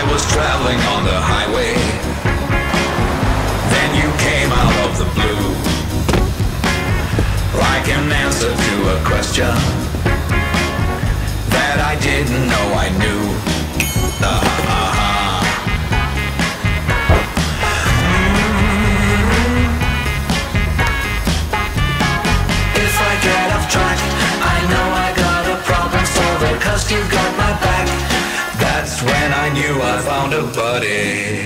was traveling on the highway. Then you came out of the blue, like an answer to a question that I didn't know I knew. If I get off track, I know I got a problem solver, 'cause you got my back. That's when I knew I found a buddy.